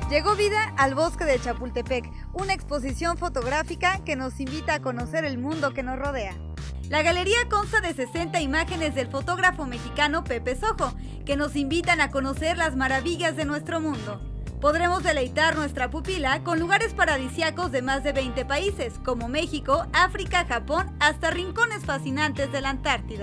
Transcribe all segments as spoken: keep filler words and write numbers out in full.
Llegó vida al Bosque de Chapultepec, una exposición fotográfica que nos invita a conocer el mundo que nos rodea. La galería consta de sesenta imágenes del fotógrafo mexicano Pepe Sojo, que nos invitan a conocer las maravillas de nuestro mundo. Podremos deleitar nuestra pupila con lugares paradisíacos de más de veinte países, como México, África, Japón, hasta rincones fascinantes de la Antártida.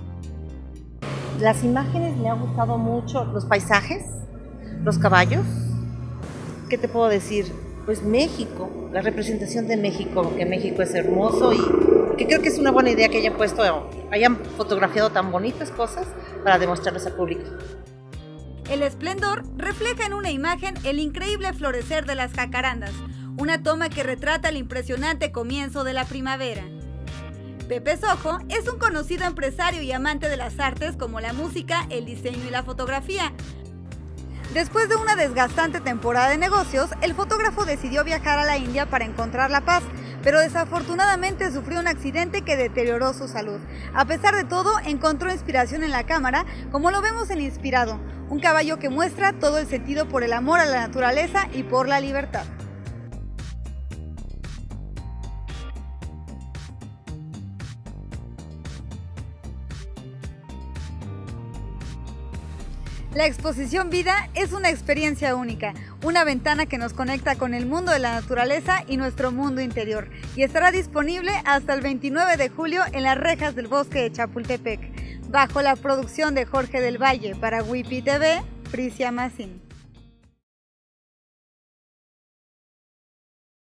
Las imágenes me han gustado mucho, los paisajes, los caballos. ¿Qué te puedo decir? Pues México, la representación de México, que México es hermoso y que creo que es una buena idea que hayan puesto, hayan fotografiado tan bonitas cosas para demostrarles al público. El esplendor refleja en una imagen el increíble florecer de las jacarandas, una toma que retrata el impresionante comienzo de la primavera. Pepe Sojo es un conocido empresario y amante de las artes como la música, el diseño y la fotografía. Después de una desgastante temporada de negocios, el fotógrafo decidió viajar a la India para encontrar la paz, pero desafortunadamente sufrió un accidente que deterioró su salud. A pesar de todo, encontró inspiración en la cámara, como lo vemos en Inspirado, un caballo que muestra todo el sentido por el amor a la naturaleza y por la libertad. La exposición Vida es una experiencia única, una ventana que nos conecta con el mundo de la naturaleza y nuestro mundo interior, y estará disponible hasta el veintinueve de julio en las rejas del Bosque de Chapultepec, bajo la producción de Jorge del Valle para Wipi T V, Frisia Mazin.